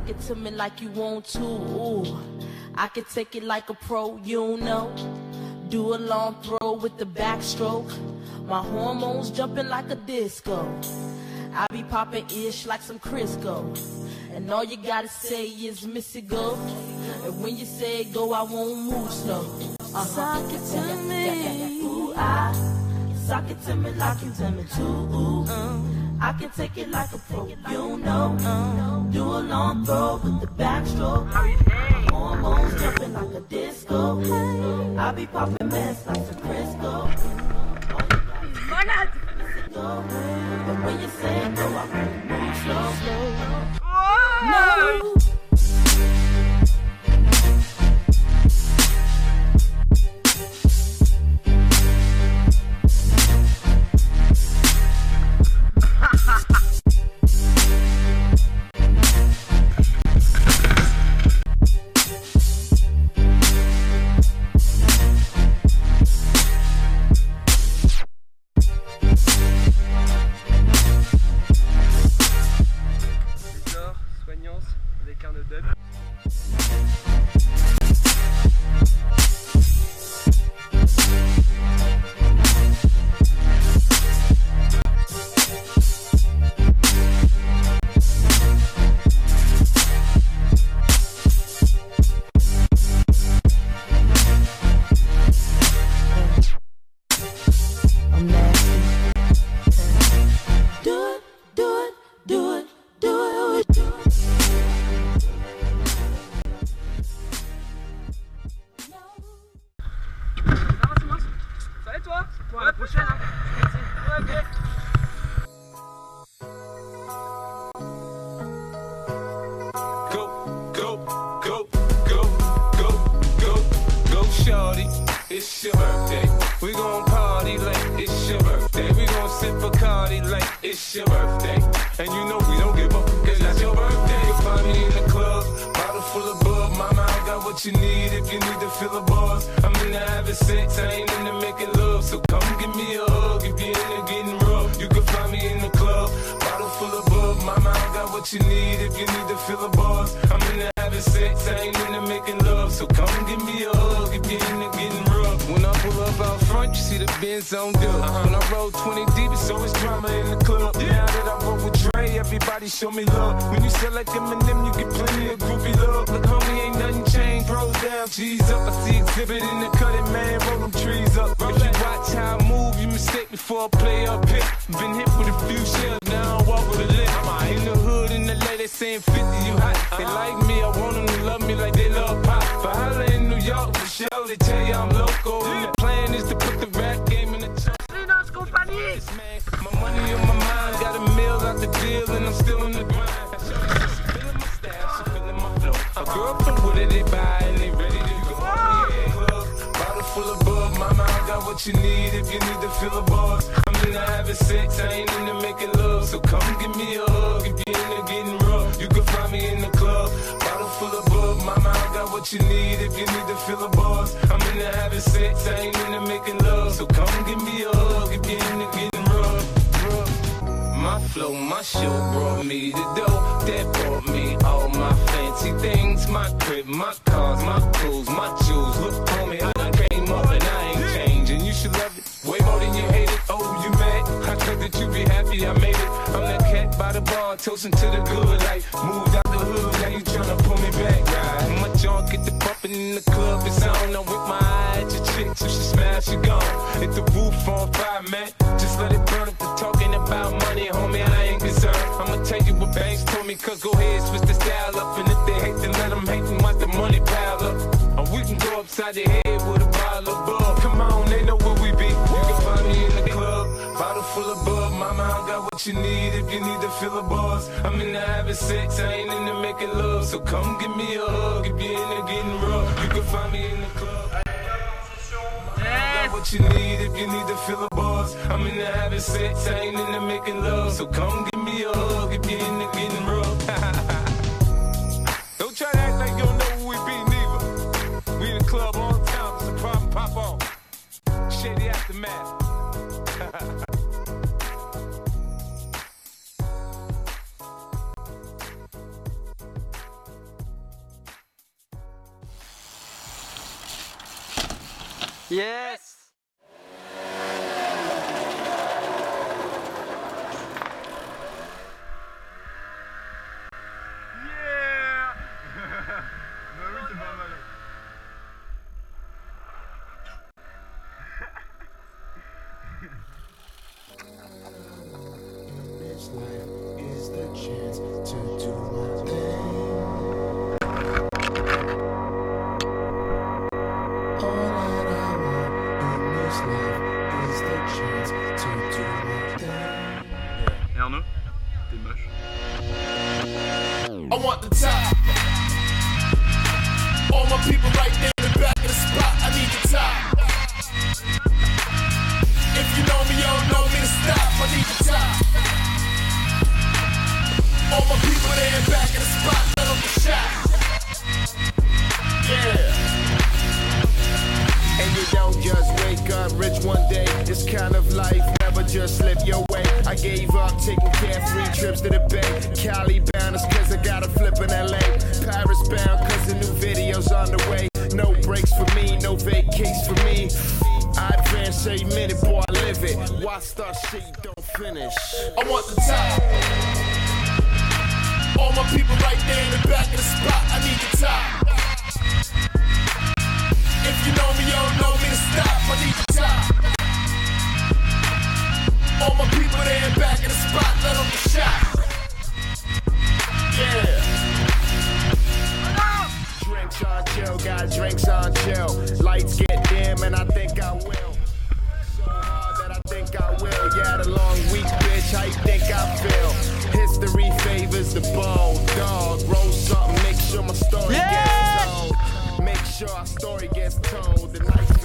Rock it to me like you want to. Ooh. I can take it like a pro, you know. Do a long throw with the backstroke. My hormones jumping like a disco. I be popping ish like some Crisco. And all you gotta say is Missy go. And when you say go, I won't move slow. Sock it to me. Ooh, sock it to me like you tell me to. Ooh. I can take it like a pro, you know. Do a long throw with the backstroke. Hormones jumping like a disco. I be popping mess like some Crisco. But when you say go, I won't move slow. No. It's your birthday. We gon' party like it's your birthday. We gon' sip Bacardi like it's your birthday. And you know we don't give up, cause that's your birthday. You'll find me in the club, bottle full of bub. Mama, I got what you need if you need to fill the bars. I'm into having sex, I ain't into making love. So come give me a hug if you're into getting rough. You can find me in the club, bottle full of bub. Mama, I got what you need if you need to fill the bars. I'm into having sex, I ain't into making love. So come give me a hug if you're into getting rough. When I pull up out front, you see the Benz on dub. When I roll 20 deep, it's always drama in the club. Now that I roll with Dre, everybody show me love. When you sell like Eminem, you get plenty of groupie love. Look, homie, ain't nothing changed. Pros down, G's up. I see exhibit in the cutting, man. Roll them trees up. If you watch how I move, you mistake before I play up hit. Been hit with a few shells, now I walk with a limp. In the hood, in the LA, they saying 50, you hot. They like me, I want them to love me like they love pop. But holla in New York, for sure, they tell you I'm local. The plan is to put the rap game in the top. My money on my mind, got a meal out the deal, and I'm still in the grind. She's feeling my style, she's feeling my flow. A girl from Wooded, they buy, and they ready to go. Bottle full of bub, mama, I got what you need if you need to fill the bars. I'm into having sex, I ain't into making love. So come give me a hug if you're into getting rough. You can find me in the club, bottle full of bub, mama, I got what you need if you need to fill the bars. I'm into having sex, I ain't into making love. So come give me a hug if you're into getting rough. My flow, my show brought me the dough. That brought me all my fancy things. My crib, my cars, my clothes, my jewels. Look, homie, I done came up and I ain't changing. You should love it way more than you hate it. Oh, you mad? I thought that you be happy I made it. I'm that cat by the bar, toasting to the good life. Moved out the hood, now you tryna pull me back, right? My junk get the pumping in the club, it's on. I'm with my eye at your chick, so she smash, she gone. Hit the roof on fire, man. Just let it burn if they're talking about money, homie, I ain't concerned. I'ma tell you what banks told me, cause go ahead, switch the style up. And if they hate, then let them hate and watch the money pile up. Or we can go upside the head with a bottle of bug. Come on, they know where we be. You can find me in the club, bottle full of bug. Mama, I got what you need if you need to fill the bars. I'm into having sex, I ain't into making love. So come give me a hug if you're into getting rough. You can find me in the club. What you need if you need to fill the bars. I'm into having sex, I ain't into making love. So come give me a hug if you're into getting rough. Don't try to act like you don't know who we be, neither. We in the club all the time, it's a problem, pop on. Shady Aftermath. Yes! Yeah. Bah oui, c'est pas mal. This life is the chance to do my thing. All that I want in this life is the chance to do my thing. Et Arnaud, t'es moche. I want the top. All my people right there in the back of the spot. I need the top. If you know me, you don't know me to stop. I need the top. All my people there in the back of the spot. Let them get shot. Yeah. And you don't just wake up rich one day. This kind of life never just slip your way. I gave up taking carefree trips to the bay. Cali bound is cause I got a flip in LA. Paris bound cause the new video's on the way. No breaks for me, no vacations for me. I advance every minute, boy, I live it. Why start shit you don't finish? I want the top. All my people right there in the back of the spot. I need the top. If you know me, you don't know me to stop. I need the top. All my people there in back of the spot. Let them get shot. Yeah. Drinks on chill, got drinks on chill. Lights get dim and I think I will. So hard that I think I will. Yeah, the long week, bitch, how you think I feel? History favors the bold dog. Roll something, make sure my story gets told. Make sure our story gets told. The night